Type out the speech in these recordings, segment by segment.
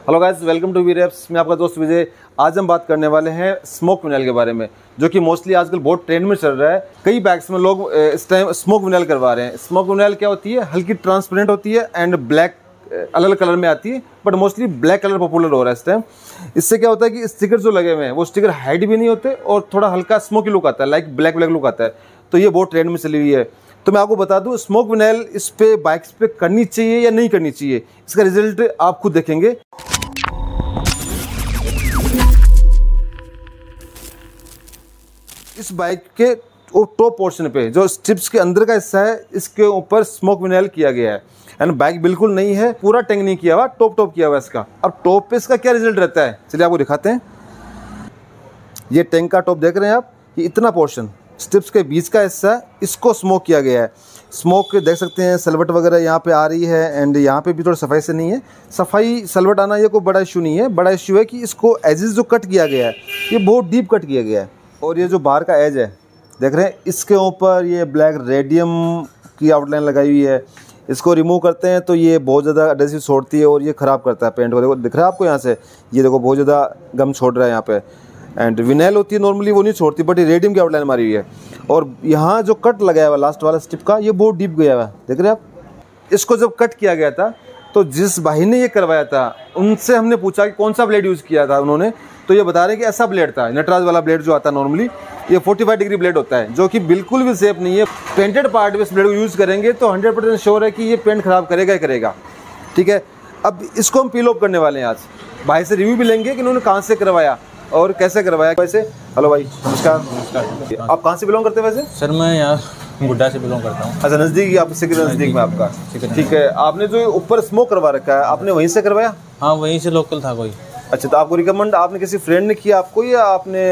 Hello guys, welcome to वीरेप्स। मैं आपका दोस्त विजय। आज हम बात करने वाले हैं स्मोक विनाइल के बारे में, जो कि मोस्टली आजकल बहुत ट्रेंड में चल रहा है। कई बाइक्स में लोग इस टाइम स्मोक विनाइल करवा रहे हैं। स्मोक विनाइल क्या होती है? हल्की ट्रांसपेरेंट होती है एंड ब्लैक अलग अलग कलर में आती है, but mostly black colour popular हो रहा है इस टाइम। इससे क्या होता है कि स्टिकर जो लगे हुए हैं वो स्टिकर हाइड भी नहीं होते और थोड़ा हल्का स्मोकी लुक आता है, लाइक ब्लैक लुक आता है। तो ये बहुत ट्रेंड में चली हुई है। तो मैं आपको बता दूं, स्मोक विनाइल इस पे बाइक्स पे करनी चाहिए या नहीं करनी चाहिए, इसका रिजल्ट आप खुद देखेंगे। इस बाइक के टॉप पोर्शन पे जो स्ट्रिप्स के अंदर का हिस्सा है, इसके ऊपर स्मोक विनाइल किया गया है एंड बाइक बिल्कुल नहीं है, पूरा टैंक नहीं किया हुआ, टॉप किया हुआ है इसका। अब टॉप पे इसका क्या रिजल्ट रहता है, चलिए आपको दिखाते हैं। ये टैंक का टॉप देख रहे हैं आप, ये इतना पोर्शन स्ट्रिप्स के बीच का हिस्सा है, इसको स्मोक किया गया है। स्मोक देख सकते हैं, सलवट वगैरह यहाँ पे आ रही है एंड यहाँ पे भी थोड़ा सफाई से नहीं है। सफाई सलवट आना ये कोई बड़ा इशू नहीं है, बड़ा इशू है कि इसको एजेस जो कट किया गया है ये बहुत डीप कट किया गया है। और ये जो बाहर का एज है देख रहे हैं, इसके ऊपर ये ब्लैक रेडियम की आउटलाइन लगाई हुई है। इसको रिमूव करते हैं तो ये बहुत ज़्यादा एडहेसिव छोड़ती है और ये ख़राब करता है पेंट को। देखो दिख रहा है आपको यहाँ से, ये देखो बहुत ज़्यादा गम छोड़ रहा है यहाँ पे। एंड विनाइल होती है नॉर्मली वो नहीं छोड़ती, बट ये रेडियम की आउटलाइन मारी हुई है। और यहाँ जो कट लगाया हुआ लास्ट वाला स्टिप का, ये बहुत डीप गया हुआ है, देख रहे हैं आप। इसको जब कट किया गया था तो जिस भाई ने ये करवाया था उनसे हमने पूछा कि कौन सा ब्लेड यूज़ किया था उन्होंने, तो ये बता रहे हैं कि ऐसा ब्लेड था, नटराज वाला ब्लेड जो आता है नॉर्मली, ये 45 डिग्री ब्लेड होता है, जो कि बिल्कुल भी सेफ नहीं है। पेंटेड पार्ट में इस ब्लेड को यूज़ करेंगे तो 100% श्योर है कि ये पेंट खराब करेगा ही करेगा। ठीक है, अब इसको हम पील ऑफ करने वाले हैं। आज भाई से रिव्यू भी लेंगे कि उन्होंने कहाँ से करवाया और कैसे करवाया। वैसे हेलो भाई, नमस्कार। नमस्कार। आप कहाँ से बिलोंग करते हैं वैसे? सर मैं यहाँ गुड्डा से बिलोंग करता हूँ। अच्छा, नज़दीक, आपसे नज़दीक में आपका। ठीक है, आपने जो ऊपर स्मोक करवा रखा है आपने वहीं से करवाया? हाँ, वहीं से लोकल था कोई। अच्छा, तो आपको रिकमेंड आपने किसी फ्रेंड ने किया आपको, या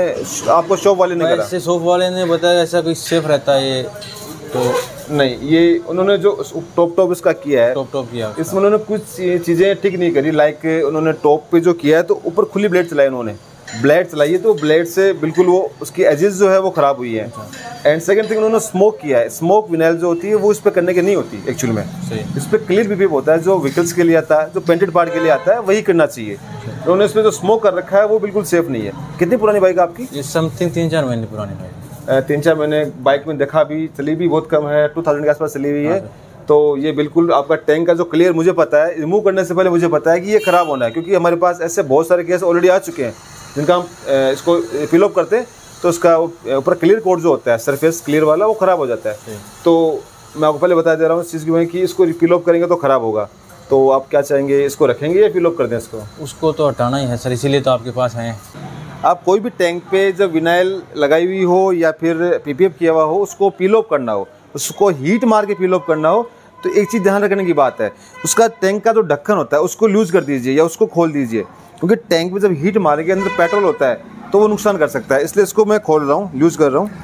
आपको शॉप वाले ने करा? ऐसे शॉप वाले ने बताया ऐसा कोई सेफ रहता है ये, तो नहीं, ये उन्होंने जो टॉप इसका किया है, टॉप किया, इसमें उन्होंने कुछ चीज़ें ठीक नहीं करी। लाइक उन्होंने टॉप पे जो किया है तो ऊपर खुली ब्लेड चलाई, उन्होंने ब्लेड चलाई है तो ब्लेड से बिल्कुल वो उसकी एजेस जो है वो ख़राब हुई है। एंड सेकंड थिंग, उन्होंने स्मोक किया है। स्मोक विनाइल जो होती है वो इस पर करने की नहीं होती एक्चुअल में। इस पर क्लियर बीपीएफ होता है, जो व्हीकल्स के लिए आता है, जो पेंटेड पार्ट के लिए आता है, वही करना चाहिए। उन्होंने इसमें जो स्मोक कर रखा है वो बिल्कुल सेफ नहीं है। कितनी पुरानी बाइक आपकी? ये समथिंग 3-4 महीने पुरानी बाइक। 3-4 महीने बाइक में देखा भी, चली भी बहुत कम है, 2000 के आसपास चली हुई है। तो ये बिल्कुल आपका टैंक का जो क्लियर, मुझे पता है रिमूव करने से पहले मुझे पता है कि ये ख़राब होना है, क्योंकि हमारे पास ऐसे बहुत सारे केस ऑलरेडी आ चुके हैं जिनका हम इसको फिल अप करते हैं तो उसका ऊपर क्लियर कोट जो होता है सरफेस क्लियर वाला, वो ख़राब हो जाता है। तो मैं आपको पहले बता दे रहा हूँ इस चीज़ की कि इसको फिल अप करेंगे तो ख़राब होगा। तो आप क्या चाहेंगे, इसको रखेंगे या फिल अप कर दें इसको? उसको तो हटाना ही है सर, इसीलिए तो आपके पास हैं। आप कोई भी टैंक पे जब विनाइल लगाई हुई हो या फिर पीपीएफ किया हुआ हो, उसको पील ऑफ करना हो, उसको हीट मार के पील ऑफ करना हो, तो एक चीज़ ध्यान रखने की बात है, उसका टैंक का जो ढक्कन होता है उसको लूज़ कर दीजिए या उसको खोल दीजिए, क्योंकि टैंक में जब हीट मारेंगे अंदर पेट्रोल होता है तो वो नुकसान कर सकता है। इसलिए इसको मैं खोल रहा हूँ, लूज़ कर रहा हूँ,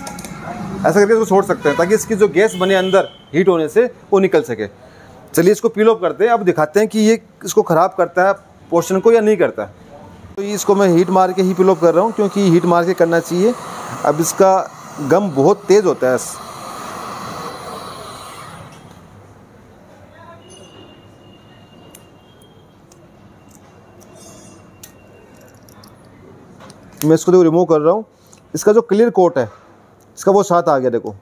ऐसा करके इसको छोड़ सकते हैं ताकि इसकी जो गैस बने अंदर हीट होने से वो निकल सके। चलिए इसको पील ऑफ करते हैं, अब दिखाते हैं कि ये इसको ख़राब करता है पोर्शन को या नहीं करता। तो इसको मैं हीट मार के ही पील ऑफ कर रहा हूँ, क्योंकि हीट मार के करना चाहिए। अब इसका गम बहुत तेज़ होता है। मैं इसको देखो रिमूव कर रहा हूँ। इसका जो क्लियर कोट है इसका वो साथ आ गया, देखो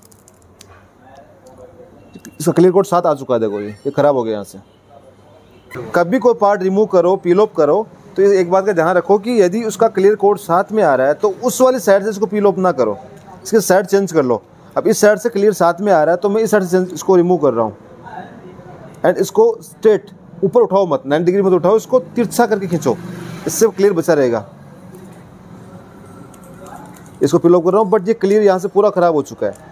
इसका क्लियर कोट साथ आ चुका है, देखो ये ख़राब हो गया यहाँ से। कभी कोई पार्ट रिमूव करो, पील ऑफ करो, तो एक बात का ध्यान रखो कि यदि उसका क्लियर कोट साथ में आ रहा है तो उस वाली साइड से इसको पील ऑफ ना करो, इसके साइड चेंज कर लो। अब इस साइड से क्लियर साथ में आ रहा है तो मैं इस साइड से इसको रिमूव कर रहा हूँ एंड इसको स्ट्रेट ऊपर उठाओ मत, 90 डिग्री मत उठाओ, इसको तिरछा करके खींचो, इससे क्लियर बचा रहेगा। इसको पील ऑफ कर रहा हूँ, बट ये क्लियर यहाँ से पूरा ख़राब हो चुका है।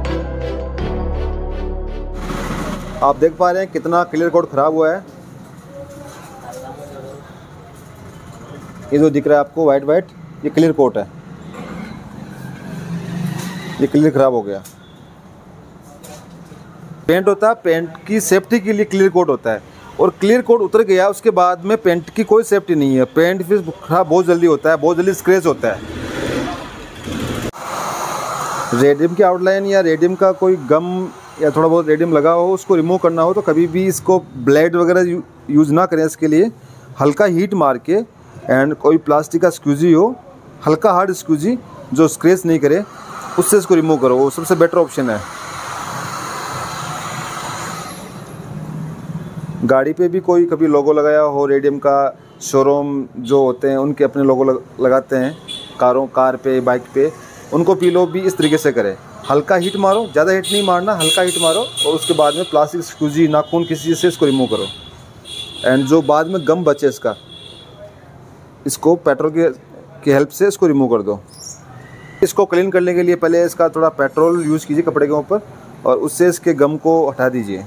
आप देख पा रहे हैं कितना क्लियर कोट ख़राब हुआ है। ये जो दिख रहा है आपको वाइट वाइट, ये क्लियर कोट है, ये क्लियर खराब हो गया। पेंट होता है, पेंट की सेफ्टी के लिए क्लियर कोट होता है, और क्लियर कोट उतर गया उसके बाद में पेंट की कोई सेफ्टी नहीं है। पेंट फिर खराब बहुत जल्दी होता है, बहुत जल्दी स्क्रैच होता है। रेडियम की आउटलाइन या रेडियम का कोई गम या थोड़ा बहुत रेडियम लगा हो, उसको रिमूव करना हो तो कभी भी इसको ब्लेड वगैरह यूज़ ना करें। इसके लिए हल्का हीट मार के, एंड कोई प्लास्टिक का स्क्यूजी हो, हल्का हार्ड स्क्यूजी जो स्क्रैच नहीं करे, उससे इसको रिमूव करो, वो सबसे बेटर ऑप्शन है। गाड़ी पे भी कोई कभी लोगो लगाया हो रेडियम का, शोरूम जो होते हैं उनके अपने लोगो लगाते हैं कार पे, बाइक पे, उनको पीलो भी इस तरीके से करें। हल्का हीट मारो, ज़्यादा हीट नहीं मारना, हल्का हीट मारो, और उसके बाद में प्लास्टिक स्क्यूजी, नाखून, किसी चीज़ से इसको रिमूव करो। एंड जो बाद में गम बचे इसका, इसको पेट्रोल की हेल्प से इसको रिमूव कर दो। इसको क्लीन करने के लिए पहले इसका थोड़ा पेट्रोल यूज़ कीजिए कपड़े के ऊपर, और उससे इसके गम को हटा दीजिए।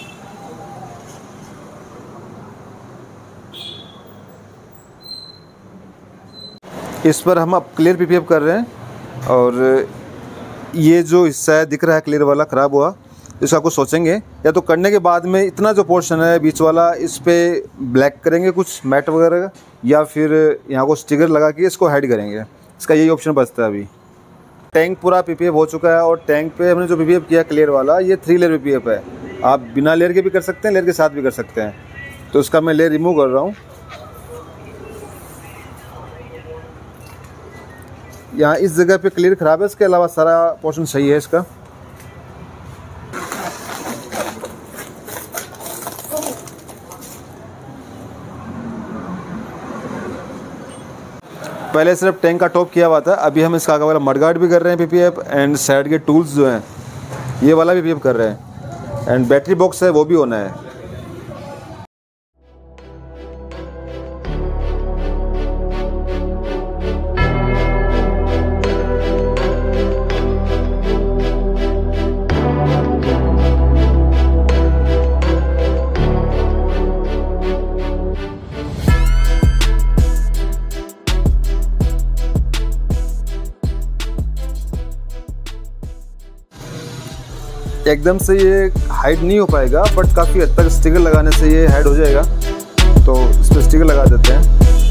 इस पर हम अब क्लियर पीपीएफ कर रहे हैं, और ये जो हिस्सा है दिख रहा है क्लियर वाला ख़राब हुआ, इसका कुछ सोचेंगे, या तो करने के बाद में इतना जो पोर्शन है बीच वाला, इस पे ब्लैक करेंगे कुछ मैट वगैरह, या फिर यहाँ को स्टिकर लगा के इसको हाइड करेंगे। इसका यही ऑप्शन बचता है अभी। टैंक पूरा पीपीएफ हो चुका है, और टैंक पे हमने जो पीपीएफ किया क्लियर वाला, ये 3 लेयर पीपीएफ है। आप बिना लेयर के भी कर सकते हैं, लेयर के साथ भी कर सकते हैं। तो इसका मैं लेयर रिमूव कर रहा हूँ। यहाँ इस जगह पे क्लियर ख़राब है, इसके अलावा सारा पोर्शन सही है इसका। पहले सिर्फ टैंक का टॉप किया हुआ था, अभी हम इसका आगे वाला मडगार्ड भी कर रहे हैं पीपीएफ, एंड साइड के टूल्स जो हैं ये वाला भी पीपीएफ कर रहे हैं, एंड बैटरी बॉक्स है वो भी होना है। एकदम से ये हाइड नहीं हो पाएगा, बट काफ़ी हद तक स्टिकर लगाने से ये हाइड हो जाएगा। तो इस पर स्टिकर लगा देते हैं।